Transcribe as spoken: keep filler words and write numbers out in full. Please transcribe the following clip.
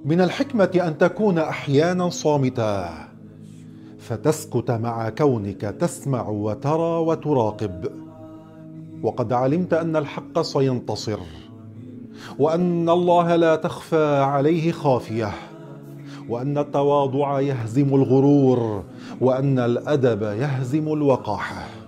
من الحكمة أن تكون أحيانا صامتا، فتسكت مع كونك تسمع وترى وتراقب، وقد علمت أن الحق سينتصر، وأن الله لا تخفى عليه خافية، وأن التواضع يهزم الغرور، وأن الأدب يهزم الوقاحة.